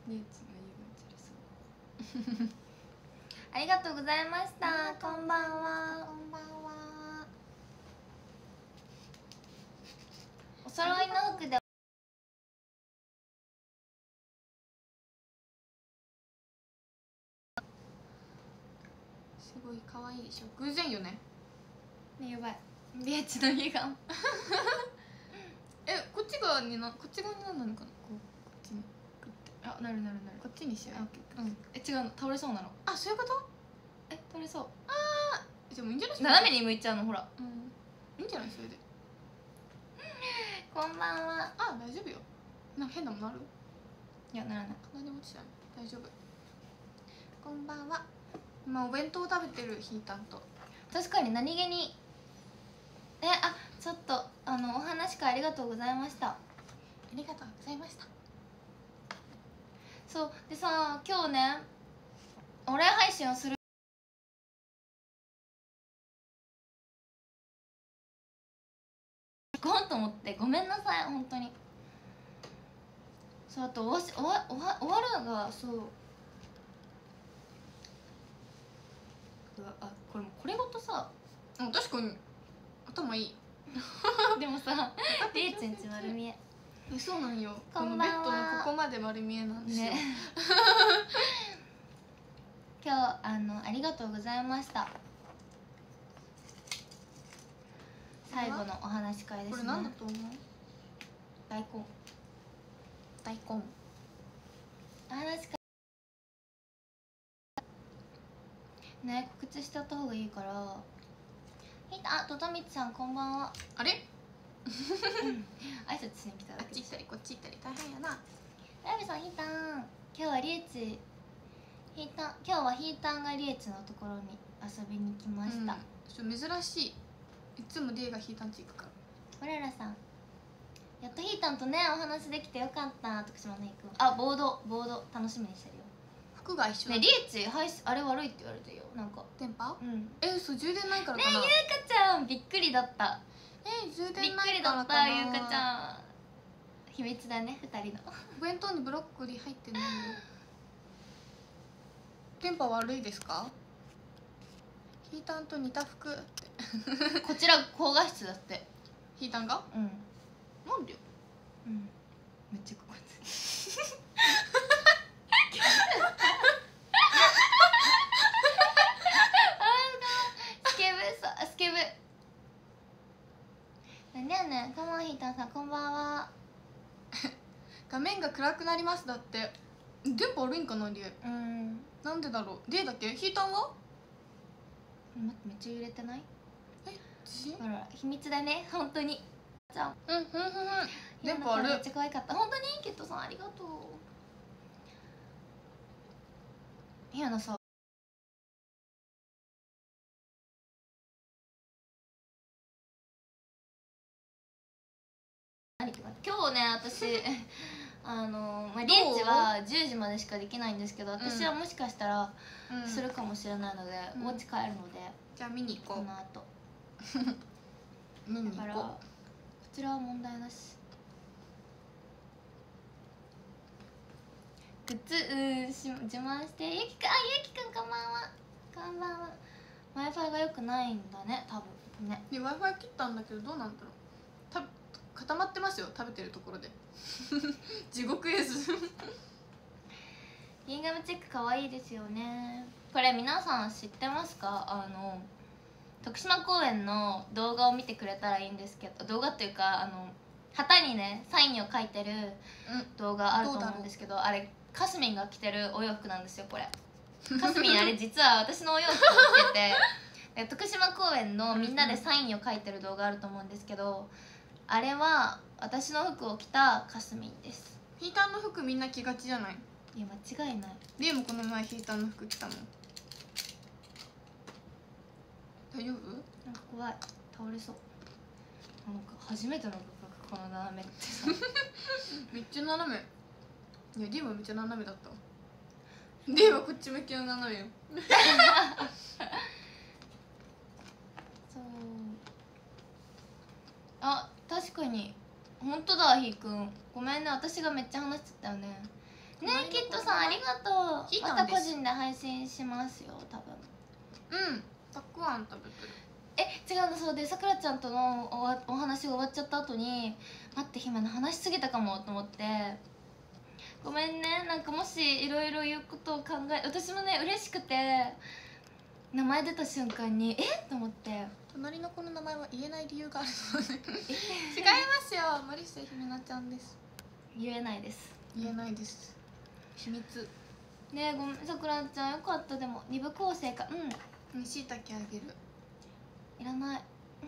リエチの家が映りそうありがとうございました。こんばんは。 こんばんは。 お揃いの服ですごい可愛いでしょ。偶然よね。 ね、やばい。リエチの家がこっち側にこっち側になんなのかな。こっちにあ、なるなるなる。 こっちにしよう。 違うの、倒れそうなの。 あ、そういうこと。 倒れそう。 じゃあもういいんじゃない。 斜めに向いちゃうの、ほら。 いいんじゃないそれで。 こんばんは。 あ、大丈夫よ。なんか変なものある。 いや、ならない。 何も落ちてない。大丈夫。こんばんは。今お弁当を食べてるひーたんと。 確かに何気にちょっとお話会ありがとうございました。 ありがとうございました。 そうでさ、今日ねお礼配信をする行こうと思って、ごめんなさい本当に。そう、あと終わるがそうこれごとさ、 確かに頭いい。 でもさりえちんち丸見え。 そうなんよ。 こんばんは。 このベッドのここまで丸見えなんですよ、 ね今日ありがとうございました。最後のお話し会ですね。 これ何だと思う。 大根。お話し会ね、告知しちゃった方がいいから。ととみちさんこんばんは。 あれ挨拶しに来ただけであっち行ったりこっち行ったり大変やな。 ラビさん、ひーたん今日はリエチ今日はひーたんがリエチのところに遊びに来ました。 珍しい。いつもリエがひーたんち行くから。 我らさん、やっとひーたんとねお話できてよかった。徳島のいくん、ボード楽しみにしてるよ。 服が一緒だね、リエチあれ悪いって言われてるよ。なんか電波。 うん充電ないからねかな。 ゆうかちゃんびっくりだった。 充びっ電ないくりだっからかな。 た。ゆうかちゃん秘密だね、2人の。 お弁当にブロッコリー入ってないよ。電波悪いですか。ひーたんと似た服って。 こちら高画質だって。 ひーたんがなんでよ。 めっちゃここスケブなんでやねん。カモンひーたんさんこんばんは。 画面が暗くなりますだって。電波悪いんかなリエ。なんでだろう。リエだけ。ひーたんは待って、めっちゃ揺れてない？ 地ほら秘密だね本当に。じゃあ電波悪い。 めっちゃ可愛かった本当に。キットさんありがとう。ひやなさ、今日ね私リエチは10時までしかできないんですけど、私はもしかしたらするかもしれないので、お家帰るので、 じゃあ見に行こう。 この後見に行だからここちらは問題なし。グッズ自慢して。ゆきくんこんばんは。こんばんは。 Wi-Fi が良くないんだね多分ね。 で Wi-Fi 切ったんだけどどうなんだろう。固まってますよ食べてるところで。地獄絵図。 ギンガムチェック可愛いですよね。これ皆さん知ってますか？徳島公園の動画を見てくれたらいいんですけど、動画っていうか旗にねサインを書いてる動画あると思うんですけど、あれかすみんが着てるお洋服なんですよ。これかすみんあれ実は私のお洋服を着てて徳島公園のみんなでサインを書いてる動画あると思うんですけど、あれは私の服を着たかすみんです。 ひーたんの服みんな着がちじゃない。 いや間違いない。 リエもこの前ひーたんの服着たもん。大丈夫？ なんか怖い、倒れそう。なんか初めての部分この斜めってさめっちゃ斜め。いやリエもめっちゃ斜めだったわ。リエはこっち向きの斜めよ。 そう、確かに本当だ。ひーくんごめんね、私がめっちゃ話してたよね。 ねえキッドさんありがとう。 ヒータンですまた個人で配信しますよ多分。 たくあん食べてる。 違うの。そうでさくらちゃんとのお話が終わっちゃった後に待って姫の話しすぎたかもと思ってごめんね。なんかもしいろいろ言うことを考私もね嬉しくて名前出た瞬間にと思って。 隣の子の名前は言えない理由があるので違いますよ、森下ひめなちゃんです。 言えないです。 言えないです、秘密。 ねえごめんさくらちゃんよかった。でも2部構成か。 しいたけあげる。 いらない。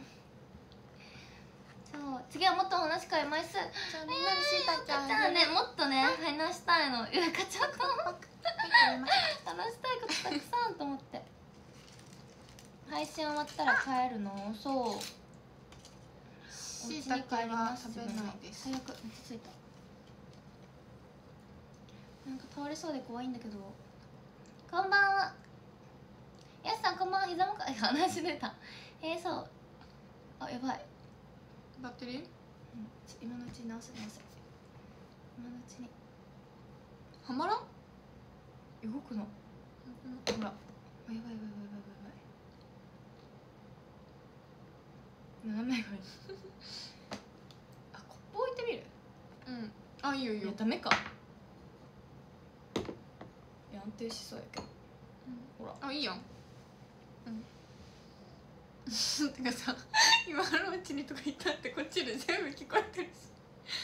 そう次はもっと話し会枚数。 じゃあみんなにしいたけあじゃあげる。 ねもっとね話したいの。ゆうかちゃんと話したいことたくさんと思って配信終わったら帰るの。そうしいたけは食べないです。 最悪めっちゃついた。なんか倒れそうで怖いんだけど。こんばんは。やすさんこんばんは。膝もか話出た。そうあやばい。 バッテリー今のうちに直せ今のうちにはまらん。 動くの。ほらやばいやばいやばいやばい斜めがいいあコップ置いてみる。 あ、いいよいいよ。 ダメか。安定しそうやけど。ほらあ、いいやん。てかさ、今のうちにとか言ったってこっちで全部聞こえてるし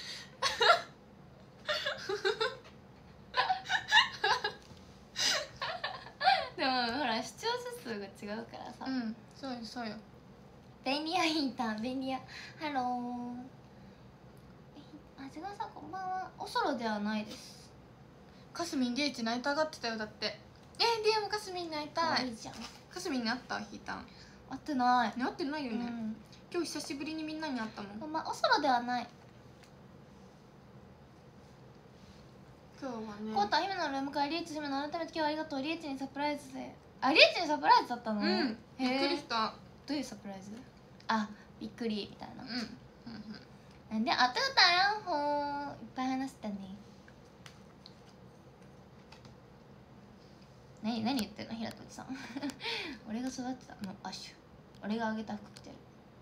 でもほら視聴者数が違うからさ。 そうよそうよ。 便利屋ヒーター便利屋ハロー。あちがさんこんばんは。おそろではないです。 かすみんリエチに会いたがってたよ。だってリエもかすみんに会いたい。 いいじゃん。 かすみんに会ったヒータン。 会ってない。 会ってないよね。今日久しぶりにみんなに会ったもん。 こんばんおそろではない。 今日はね。 コータ姫のルームからリエッチ姫の改めて今日はありがとう。リエッチにサプライズで。リエッチにサプライズだったの。 びっくりした。 どういうサプライズ。びっくりみたいな。 うんであったよほーいっぱい話したね。何言ってんの平戸さん俺が育てたのアッシュ。俺があげた服着てる。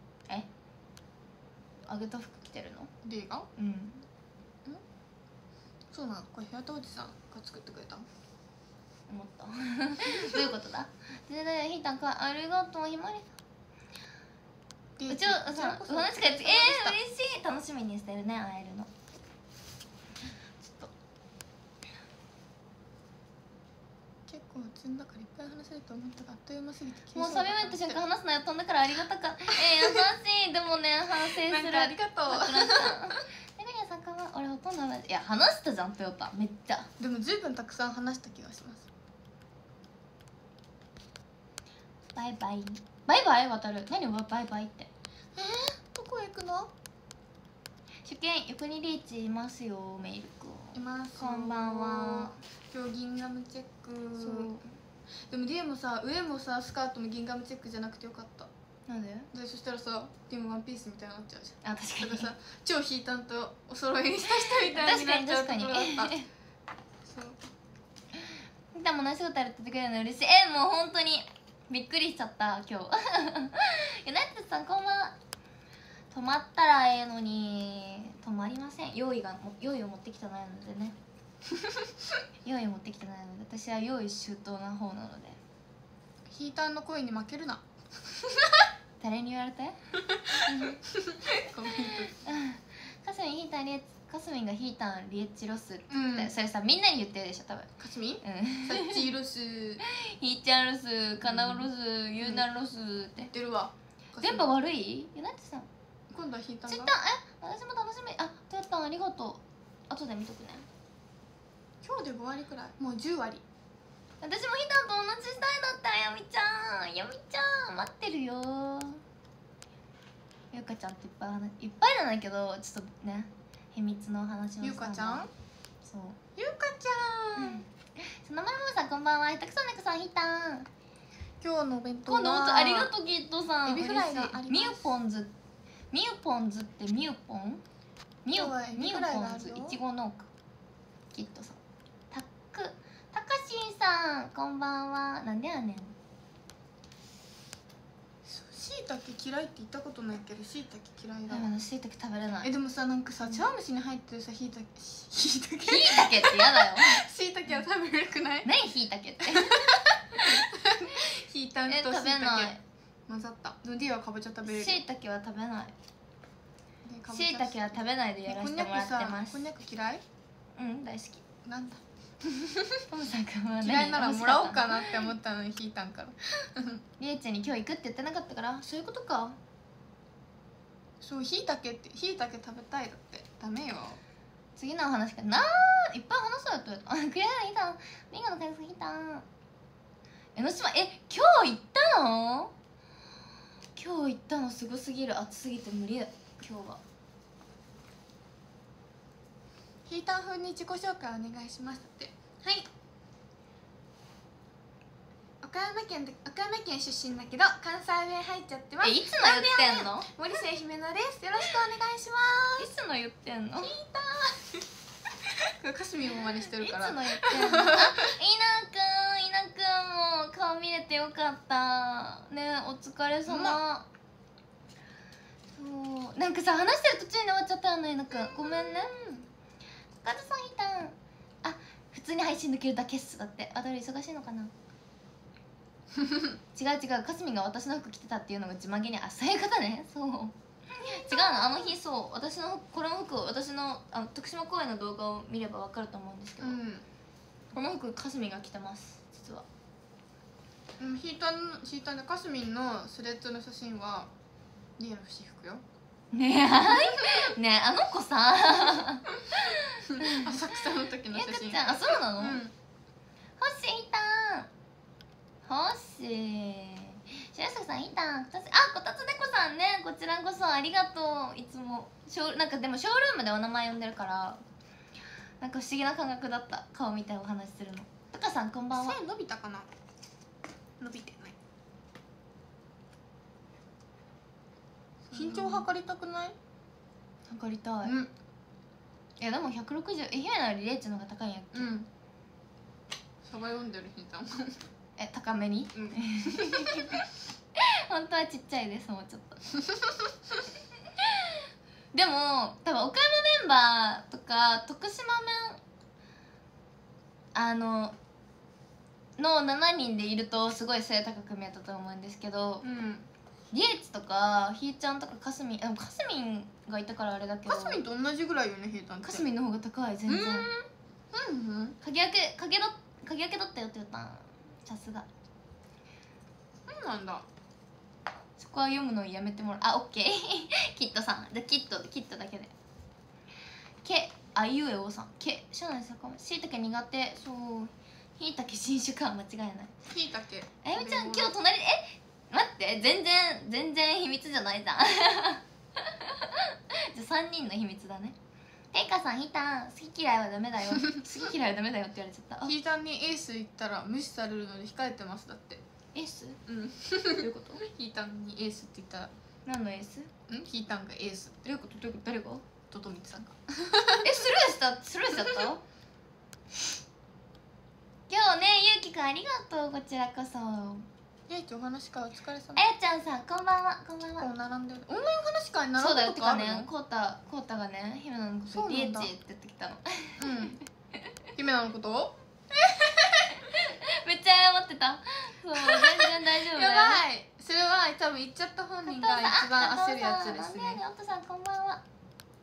あげた服着てるの。 リエがそうなの。これ平戸おじさんが作ってくれた。 思ったどういうことだ。でひーたんかありがとうひまりさん。うちさお話会嬉しい。楽しみにしてるね会えるの。ちょっと結構積んだからいっぱい話せると思ったがあっという間すぎてもうサビめった瞬間話すのやったんだからありがたか優しい。でもね反省する。 なんかありがとう。 めぐりさんかは俺ほとんど同じ。いや話したじゃんトヨタめっちゃ。 でもずいぶんたくさん話した気がします。 バイバイバイバイ渡る。何バイバイってどこへ行くの。 受験横にリーチいますよ。メイルいます。 こんばんは。 今日ギンガムチェック。 そうでもリエもさ上もさスカートもギンガムチェックじゃなくてよかった。 なんで。 そしたらさリエもワンピースみたいになっちゃうじゃん。 確かにだからさ超ヒータンとお揃いにした人みたいになっちゃうところだった。そうでも同じことやっててくれるの嬉しい。もう本当にびっくりしちゃった今日ユナイテッドさんこんばんは。止まったらええのに止まりません。用意を持ってきてないのでね用意を持ってきてないので私は用意周到な方なので。 ヒータンの声に負けるな誰に言われてコメンかすみんヒータンリエッチかすみんがヒータンリエッチロスってト。 言って、それさみんなに言ってるでしょ多分。 かすみんサッチーロスひーちゃんロスかなおロスゆうなロスって言ってるわ。 電波悪いユナイテッドさん。 今度はヒータンがツイッター私も楽しみ。トヨタンありがとう。後で見とくね。 今日で5割くらい。もう10割。 私もヒタンと同じスタイルだった。やみちゃんやみちゃん待ってるよ。ゆうかちゃんといっぱいじゃないけどちょっとね秘密の話をゆうかちゃん。 そうゆうかちゃん。 そのまるもさんこんばんは。たくさんねこさんヒタン今日のお弁当は今度ありがとうキッドさん。 エビフライがあります。 ミュポンズってミュポンミュ今日はエビフライがあるよポンズいちご農家キッドさんさんこんばんは。なんでやねん。 しいたけ嫌いって言ったことないけどしいたけ嫌いだわ。 しいたけ食べれない。 でもさなんかさ茶碗蒸しに入ってるさしいたけひいたけって嫌だよ。 しいたけは食べれなくない？ 何ひいたけって。 ひいたんとしいた食べなけい。 混ざった。でも D はかぼちゃ食べれる。 しいたけは食べない。 ししいたけは食べないでやらせてもらってます。 こんにゃく嫌い？ うん大好き。 なんだトムさんくんは何嫌いならもらおうかなって思ったのに引いたんから。 りえちゃんに今日行くって言ってなかったからそういうことか。 そうひいたけってひいたけ食べたいだってダメよ。 次の話かな。いっぱい話そうよと。あクリアいたミンゴの回数いた。江ノ島今日行ったの？今日行ったのすごすぎる。暑すぎて無理だ今日は。 ひいたん風に自己紹介お願いしますって。はい、岡山県出身だけど関西弁入っちゃってます。 いつの言ってんの？ 森瀬姫乃です。よろしくお願いします。 いつの言ってんの？ ひいたーかすみんも真似してるから。 いつの言ってんの？あ、いなくんも顔見れてよかったね。お疲れ様。そうなんかさ話してる途中に終わっちゃったよね。いなくんごめんね。カズさんいたん。あ普通に配信できるだけっすだって。あどれ忙しいのかな。違うかすみんが私の服着てたっていうのが自慢げにそういうことね。そう違うのあの日そう私のこの服私の徳島公園の動画を見れば分かると思うんですけど、この服かすみんが着てます実は。 ひいたんでかすみんのスレッドの写真はリエの私服よ。 ねえねえあの子さ浅草の時の写真。 ちゃんそうなの？ うん、 ほっしーいたん。ほっしー白崎さんいたん。こたつねこさんねこちらこそありがとう。いつもなんかでもショールームでお名前呼んでるからなんか不思議な感覚だった。顔見てお話しするの。とかさんこんばんは。 背伸びたかな？伸びてない。身長測りたくない？ 測りたい。 うん、 いやでも160姫よりレイチの方が高いんやっけ。 サバ読んでるひいたんも高めに、 うん本当はちっちゃいです。もうちょっとでも多分岡山メンバーとか徳島の7人でいるとすごい背高く見えたと思うんですけど、リエッチとかひーちゃんとかかすみんがいたからあれだけど、 かすみんと同じぐらいよねひいたんって。 かすみんの方が高い全然。鍵開けだったよって言ったん。さすが。 そうなんだ。 そこは読むのやめてもらう。オッケーキットさんでキットだけであいうえおさん知らないですか。しいたけ苦手。そうひいたけ新種か間違いない。 ひいたけあゆみちゃん今日隣で待って全然秘密じゃないじゃんじゃあ3人の秘密だね。ていかさんひいたん好き嫌いはダメだよ好き嫌いはダメだよって言われちゃった。 ひいたんにエース言ったら無視されるので控えてますだって。 エース？ どういうこと？ ひいたんにエースって言ったら何のエース？ ひいたんがエース。 どういうこと？誰が？ ととみつさんがスルーしちゃった今日ねゆうきくんありがとう。こちらこそ。 りえちゃんお話会お疲れ様。 あやちゃんさんこんばんは。こんばんは。 並んでる。オンラインお話会並そうだよ。 んだことあるの？ てかねこうたがね姫野のことリエッチって言ってきたの。 姫野のことをめっちゃ謝ってた。そう全然大丈夫だよ。 やばい。それは多分言っちゃった本人が一番焦るやつですね。 お父さんこんばんは。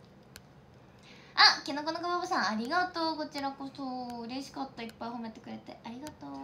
きのこのかばばさんありがとう。こちらこそ嬉しかった。いっぱい褒めてくれてありがとう。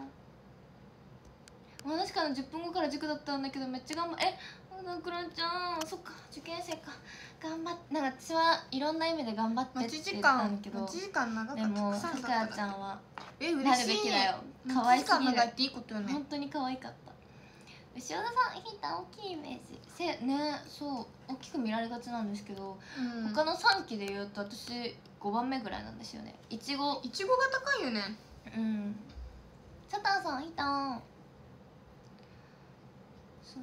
確かに10分後から塾だったんだけどめっちゃ頑張ってクランちゃんそっか受験生か頑張ってなんか私はいろんな意味で頑張ってって言ったんだけど待ち時間長かった。 でもさくらちゃんは嬉しい。 なるべきだよ。可愛すぎる。 長いっていいことよね。 本当に可愛かった。塩田さんひいた大きいイメージね。そう大きく見られがちなんですけど、他の3期でいうと私5番目ぐらいなんですよね。いちごが高いよね。 サタンさんひいたんそう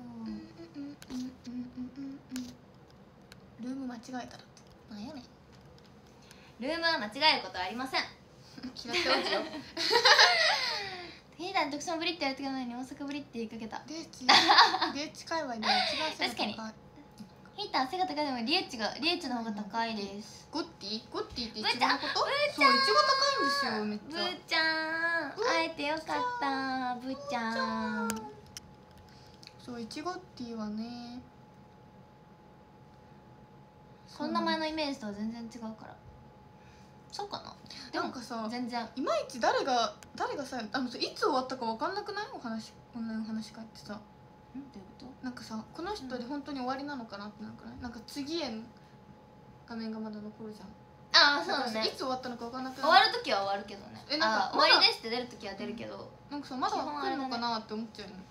ルーム間違えたらってなんやねん。 ルームは間違えることはありません嫌ってますよヒータン徳島ぶりって言われてたのに大阪ぶりって言いかけた。 リエッチ界隈では一番背が高い。 確かヒータン背が高いでもリエッチの方が高いです。 ゴッティってイチゴのこと？そう、イチゴ高いんですよ、めっちゃ。 ブーちゃん会えてよかったブーちゃん。 そうイチゴッティはね、 この名前のイメージとは全然違うから。そうかな。でもなんかさ、 全然いまいち誰がさ、いつ終わったか分かんなくない？オンラインお話会ってさ、 どういうこと？ なんかさ、この人で本当に終わりなのかなってなんかない？なんか次への画面がまだ残るじゃん。 ああそうだね。 いつ終わったのか分かんなくない？ 終わる時は終わるけどね。 なんか終わりですって出る時は出るけど、 なんかさ、まだ来るのかなって思っちゃうの。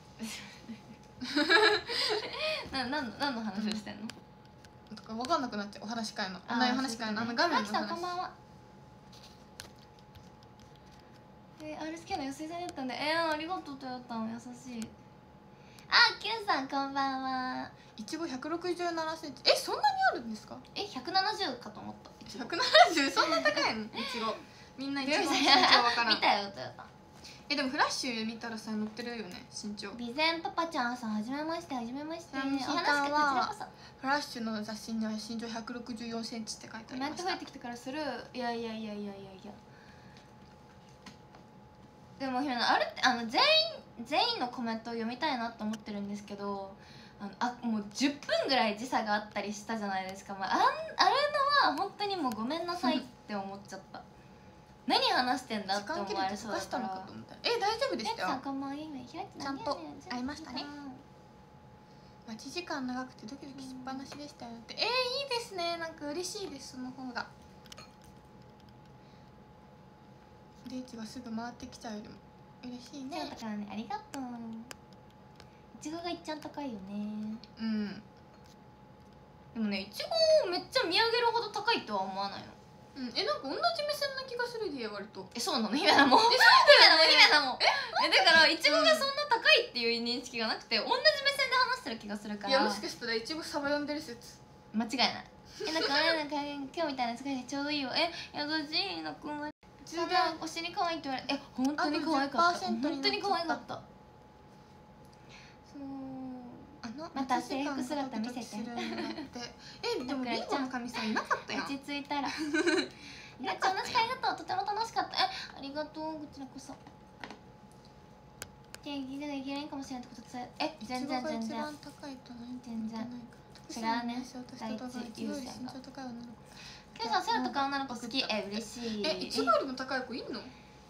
何の話をしてんの？ とか分かんなくなっちゃう。お話会のオンラインお話会の画面の話。 さんこんばんは。RSK の安井さんだったんで、ありがとうとやったの優しい。キュンさんこんばんは。 いちご167センチ。そんなにあるんですか ？170かと思った。 170？そんな高いの？いちごみんないちごの身長分からん。 見たよとやった。 でもフラッシュ見たらさ載ってるよね、身長。 備前パパちゃんさんはじめましてはじめまして。お話こちらこそ。フラッシュの雑誌には身長164センチって書いてありました。 コメント増えてきてからする。いやでもひめなあれって全員のコメントを読みたいなと思ってるんですけど、もう10分ぐらい時差があったりしたじゃないですか。あれのは本当にもうごめんなさいって思っちゃった何話してんだって思われそうだから。 大丈夫でしたよ。 ちゃんと会いましたね。待ち時間長くてドキドキしっぱなしでしたよって。いいですね、なんか嬉しいです、その方が。リーチがすぐ回ってきちゃうよりも嬉しいね。 だからね、ありがとう。いちごがいっちゃん高いよね。でもね、いちごめっちゃ見上げるほど高いとは思わないの。 なんか同じ目線な気がするで、割と。 そうなの？姫なもん。姫なもん。だからいちごがそんな高いっていう認識がなくて、同じ目線で話してる気がするから。 いや、もしかしたらいちごサバ読んでる説。 間違いない。なんか今日みたいな使いでちょうどいいよ。優しいのくんは。お尻可愛いって言われ、本当に可愛かった。本当に可愛かった。また制服姿見せて。 でもリンゴの神さんいなかったやん。 落ち着いたら。いや、お話会だった。とても楽しかった。ありがとう、こちらこそ。いけないかもしれないってこと伝え。全然。全然。それはね、第一優先が。ケイさん、背の高い女の子好き。嬉しい。 いちごよりも高い子いんの？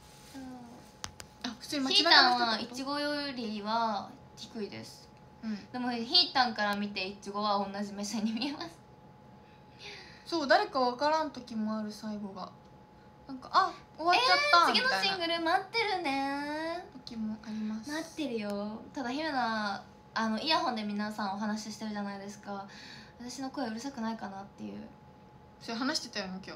普通にヒータンはいちごよりは低いです。でもヒータンから見ていちごは同じ目線に見えます。 そう、誰か分からん時もある。最後がなんか終わっちゃったみたいな。 次のシングル待ってるね時もあります。 待ってるよ。ただひめなイヤホンで皆さんお話ししてるじゃないですか。私の声うるさくないかなっていう。 それ話してたよね今日。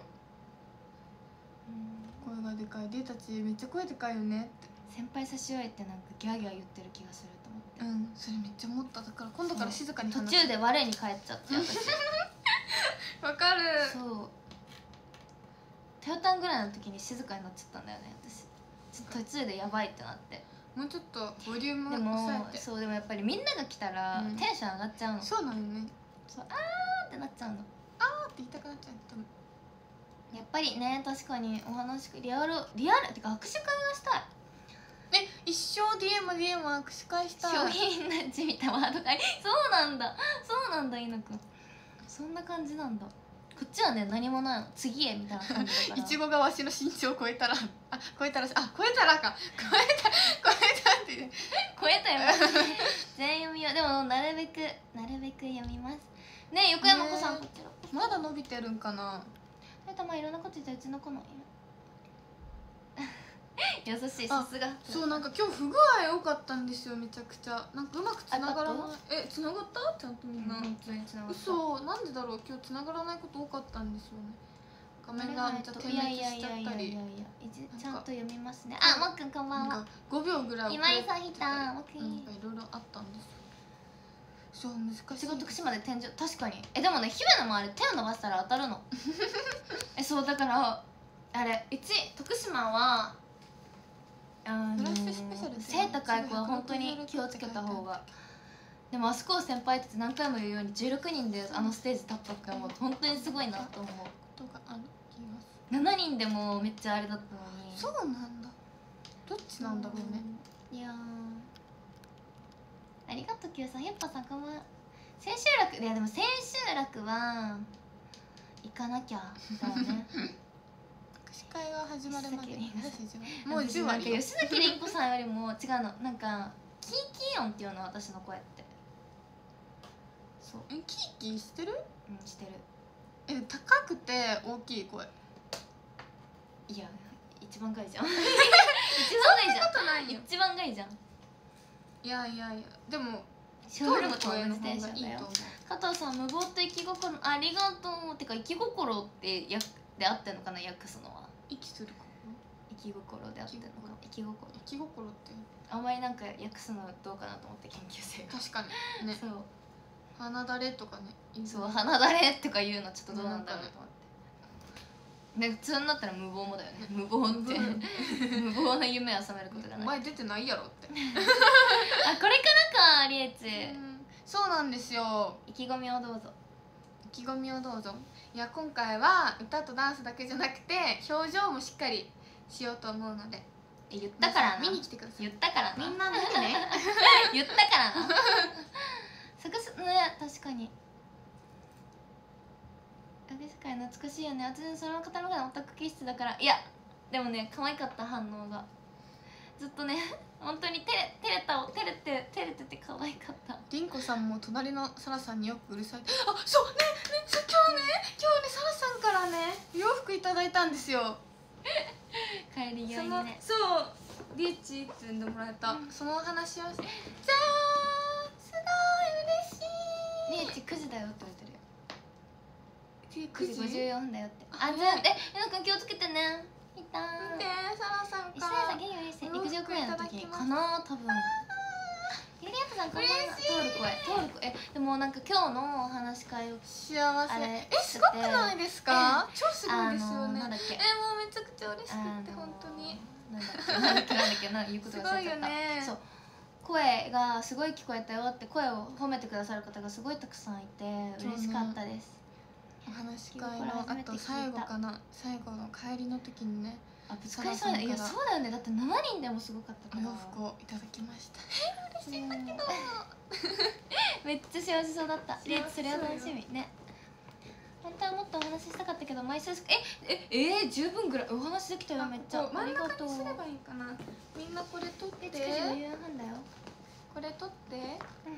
声がでかい。データちめっちゃ声でかいよねって。 先輩差し終えてなんかギャーギャー言ってる気がすると思って。 それめっちゃ思った。だから今度から静かに話す。途中で我に返っちゃって私。 わかる。 そうテオタンぐらいの時に静かになっちゃったんだよね私。途中でやばいってなって。 もうちょっとボリュームを抑えて。 そうでもやっぱりみんなが来たらテンション上がっちゃうの。 そうなのね。 そうってなっちゃうの。 って言いたくなっちゃう。 やっぱりね、確かにお話リアルってか握手会がしたい。 一生 DM 握手会したい。 商品なじみたワード会。そうなんだいのくん。そんな感じなんだ。こっちはね何もないの。次へみたいな感じだから。 いちごがわしの身長を超えたらか超えたって超えたよ。全員読みよう。でもなるべく読みますね。横山子さんこちらまだ伸びてるんかな。 たまいろんなこと言ったらうちの子の優しい。さすが。 そう、なんか今日不具合多かったんですよ。めちゃくちゃなんかうまくつながらない。つながった？ちゃんとみんな。嘘、なんでだろう。今日つながらないこと多かったんですよね。画面がめっちゃ点滅しちゃったり。 ちゃんと読みますね。もっくんこんばんは。 5秒ぐらい今井さんひた。 いろいろあったんですよ。そう難しい。 違う徳島で天井確かに。でもね姫の周り手を伸ばしたら当たるの。そうだからあれ徳島はフラッシュスペシャルって背高い子は本当に気をつけた方が。でもあそこを先輩たち何回も言うように16人であのステージ立ったって思うと本当にすごいなと思う。 ことがある気がす 7人でもめっちゃあれだったのに。 る。そうなんだ。どっちなんだろうね。 いやありがとう Q さん。やっぱさ、千秋楽、いやでも千秋楽は行かなきゃだよね。 司会が始まるまでもう10割。吉崎凛子さんよりも違うの、なんかキーキー音っていうの、私の声って。そう、 キーキーしてる？ うん、してる。 高くて大きい声。 いや、一番がいいじゃん。一番がいいじゃん。 ことないよ。 一番がいいじゃん。 いやいやいや、でもショールームと同じテンションいいだよ。 と思う。 加藤さん、無謀と生き心、ありがとう。てか、生き心ってで合ってんのかな、訳すのは。 息する生き心で合ってんのか。生き心。 生き心ってあんまりなんか訳すのどうかなと思って、研究生が。 確かにね。 そう。 鼻だれとかね。 そう、鼻だれとか言うのちょっとどうなんだろうと思って。で普通になったら無謀もだよね。無謀って無謀な夢を覚めることがない。 前出てないやろって。 あ、これからか、リエツ。 そうなんですよ。 意気込みをどうぞ。 意気込みをどうぞ。いや、今回は歌とダンスだけじゃなくて表情もしっかりしようと思うので、 言ったからな。 見に来てください。 言ったからな。 みんな見てね。 言ったからな。ね、確かに。世界懐かしいよね。私その方の中でオタク気質だから。いやでもね、可愛かった。反応がずっとね、本当に照れてて可愛かった。 りんこさんも隣のサラさんによくうるさい。あ、そうね、今日ねサラさんからね洋服いただいたんですよ。 帰り際にね。 そう、リーチって呼んでもらえた、その話をして、じゃーん、すごい嬉しい。 リーチ9時だよって言われてるよ。 9 9時54分だよって。あ、 早い。 えなくん気をつけてね。いたー。 で、サラさん石か田さん元気嬉しい。陸上公演の時かな、多分。ゆりやぷさんこんばんは。通る声。でもなんか今日のお話し会を幸せ。すごくないですか？超すごいですよね。 なんだっけ。 もうめちゃくちゃ嬉しくて本当に。 なんだっけ言うことが忘れちゃった。そう。声がすごい聞こえたよって声を褒めてくださる方がすごいたくさんいて嬉しかったです。 お話し会のあと最後の帰りの時にね、 ぶつかりそうだ。いやそうだよね、だって7人でもすごかったから。 洋服をいただきました。嬉しいんだけどめっちゃ幸せそうだった。それは楽しみね。本当はもっとお話ししたかったけど毎週十分ぐらいお話できたよ。めっちゃ真ん中にすればいいかな。みんなこれ取って。 9時54分だよ。 これ取って。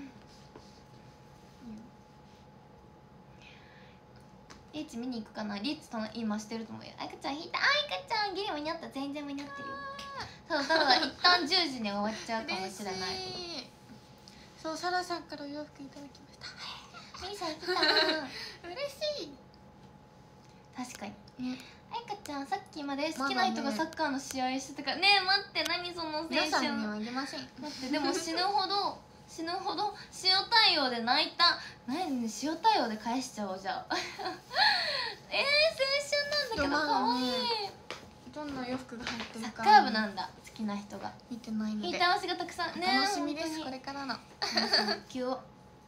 リーチ見に行くかな。リーチと今してると思うよ。あいかちゃん引いた。あいかちゃんギリ間に合った。全然間に合ってるよ。そうだから一旦10時に終わっちゃうかもしれない。 そう、サラさんからお洋服いただきました。 ミリさん来た。 嬉しい。 確かに。あいかちゃんさっきまで好きな人がサッカーの試合してたからね。待って、何その青春。 皆さんにはあげません。 待って、でも死ぬほど塩対応で泣いた。何、塩対応で返しちゃおう。じゃあ青春なんだけど可愛い。 どんな洋服が入ってるか。 サッカー部なんだ、好きな人が。 見てないので引いた足がたくさんね。 楽しみです、これからの。 キュオ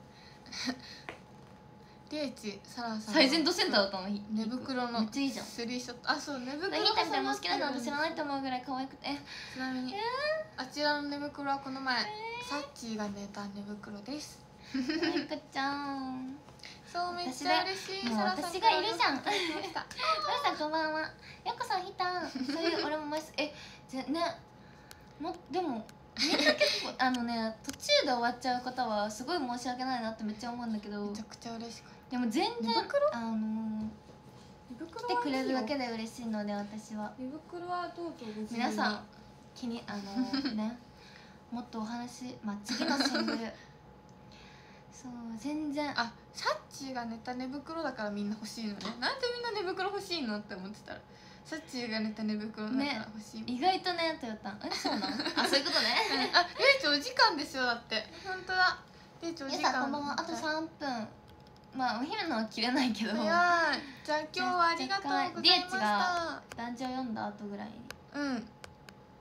リエイチ、サラさん最前ドセンターだったの。 寝袋のめっちゃいいじゃん。 スリーショット。あ、そう、寝袋ヒータみたいなの好きなの私知らないと思うぐらい可愛くて。 ちなみにあちらの寝袋はこの前サッチーが寝た寝袋です。 あいかちゃんそう、めっちゃ嬉しい。 もう私がいるじゃん。皆さんこんばんは。よこさんひたん。そういう俺も毎週ね、でもみんな結構途中で終わっちゃう方はすごい申し訳ないなってめっちゃ思うんだけど、 めちゃくちゃ嬉しかった。 でも全然寝袋来てくれるだけで嬉しいので、私は寝袋はどうぞご自由に。 皆さんねもっとお話、次のシングルそう全然サッチーが寝た寝袋だからみんな欲しいのね。なんでみんな寝袋欲しいのって思ってたら、サッチーが寝た寝袋だから欲しい、 意外とね。トヨタそうなんそういうことね。 レイチお時間ですよ。だって本当だ。レイチお時間。 皆さんこんばんは。あと3分。お昼のは切れないけど。 じゃあ今日はありがとうございました。 リエッチが団地を読んだ後ぐらいに。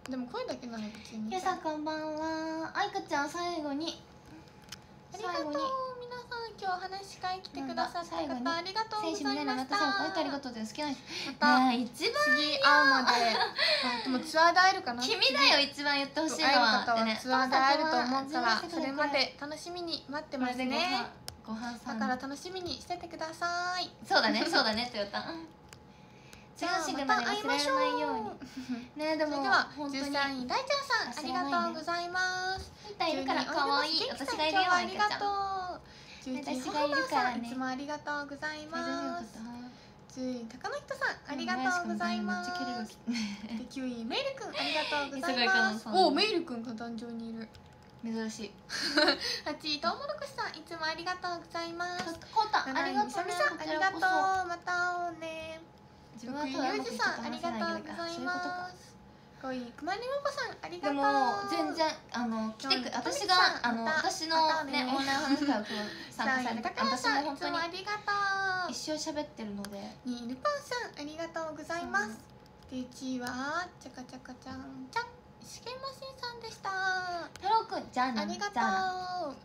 でも声だけなの別に。 ゆうさんこんばんは。あいかちゃん最後にありがとう皆さん、今日話し会来てくださった最後に方ありがとうございました。 選手みんなでまた最後書いてありがとうで好きな人またねえ一番次会うまででもツアーで会えるかな。 君だよ一番言ってほしいの会えるは方はツアーで会えると思うからねそれまで楽しみに待ってますね。 ご飯さんだから楽しみにしててください。 そうだねそうだねトヨタ次のシングルまで忘れられないようにね。でもそれでは本当に 13位大ちゃんさんありがとうございます。 ヒータいるから可愛い私がいるよありがあいかちゃんとう。11位私がいるからねいつもありがとうございます。10位高野人さんありがとうございます。で9位メイルくんありがとうございます。おメイルくんが壇上にいる。 珍しい。 8位トウモロコシさんいつもありがとうございます。 コータありがとうね。 ありがとうまた会おうね。6位ゆうじさんありがとうございます。5位くまりもこさんありがとう。 でも全然来てく私が私のねオンライン話会を参加されて私も本当に一生喋ってるので。 2位ルパンさんありがとうございます。で1位はちゃかちゃかちゃんちゃんしけましんさんでした。 太郎くんじゃあね。 ありがとう。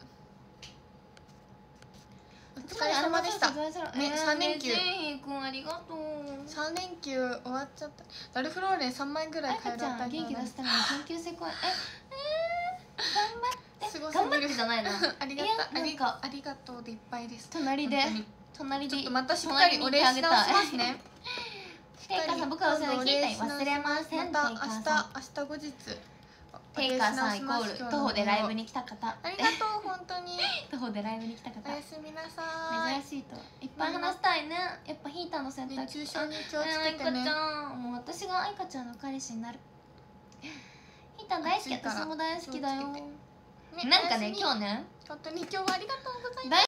お疲れ様でしたね。3連休くんありがとう。 3連休終わっちゃった。ダルフローレン3枚ぐらい買えるあたり元気出すために研究生公演頑張ってじゃないなありがとうありがとうでいっぱいです。 隣でちょっとまたしっかりお礼し直しますね。 テイカーさん僕はお礼忘れません。 また明日後日テイカーさんイコール徒歩でライブに来た方。 ありがとう本当に。 徒歩でライブに来た方。 おやすみなさい。 珍しいといっぱい話したいね。やっぱヒーターの選択。 熱中症に気をつけてね。 もう私が愛花ちゃんの彼氏になる。ヒーター大好き私も大好きだよ。なんかね今日ね本当に今日はありがとうございます。